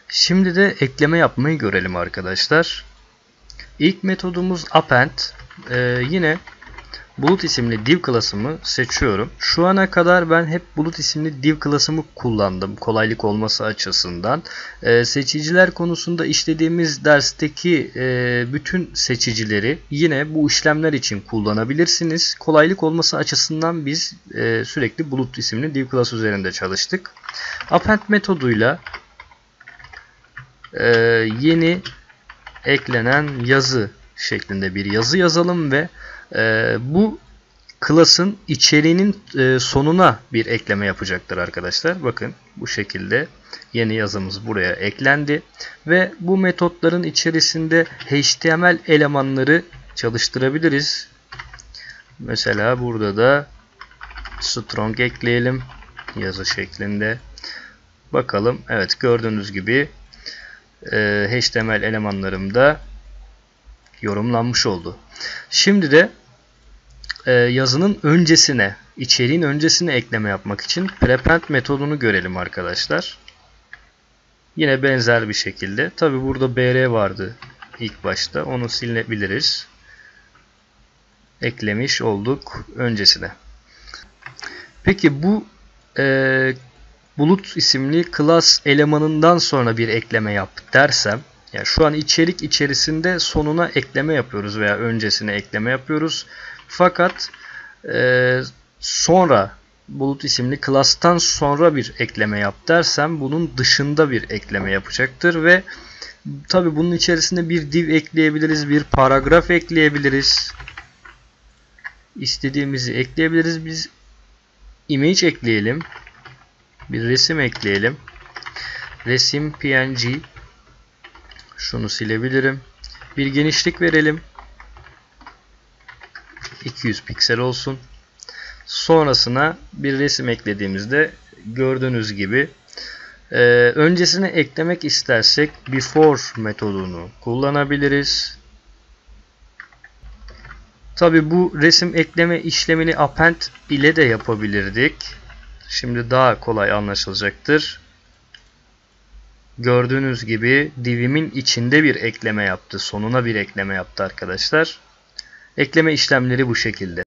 Şimdi de ekleme yapmayı görelim arkadaşlar. İlk metodumuz append. Yine bulut isimli div class'ımı seçiyorum. Şu ana kadar ben hep bulut isimli div class'ımı kullandım kolaylık olması açısından. Seçiciler konusunda işlediğimiz dersteki bütün seçicileri yine bu işlemler için kullanabilirsiniz. Kolaylık olması açısından biz sürekli bulut isimli div class üzerinde çalıştık. Append metoduyla yeni eklenen yazı şeklinde bir yazı yazalım ve bu class'ın içeriğinin sonuna bir ekleme yapacaktır arkadaşlar. Bakın bu şekilde yeni yazımız buraya eklendi ve bu metotların içerisinde HTML elemanları çalıştırabiliriz. Mesela burada da strong ekleyelim yazı şeklinde. Bakalım, evet, gördüğünüz gibi HTML elemanlarım da yorumlanmış oldu. Şimdi de yazının öncesine, içeriğin öncesine ekleme yapmak için prepend metodunu görelim arkadaşlar. Yine benzer bir şekilde. Tabi burada br vardı ilk başta. Onu silebiliriz. Eklemiş olduk öncesine. Peki bu bulut isimli class elemanından sonra bir ekleme yap dersem, yani şu an içerik içerisinde sonuna ekleme yapıyoruz veya öncesine ekleme yapıyoruz. Fakat sonra bulut isimli class'tan sonra bir ekleme yap dersem bunun dışında bir ekleme yapacaktır ve tabi bunun içerisinde bir div ekleyebiliriz, bir paragraf ekleyebiliriz. İstediğimizi ekleyebiliriz. Biz image ekleyelim. Bir resim ekleyelim. Resim png. Şunu silebilirim. Bir genişlik verelim. 200 piksel olsun. Sonrasına bir resim eklediğimizde gördüğünüz gibi öncesine eklemek istersek before metodunu kullanabiliriz. Tabi bu resim ekleme işlemini append ile de yapabilirdik. Şimdi daha kolay anlaşılacaktır. Gördüğünüz gibi divimin içinde bir ekleme yaptı. Sonuna bir ekleme yaptı arkadaşlar. Ekleme işlemleri bu şekilde.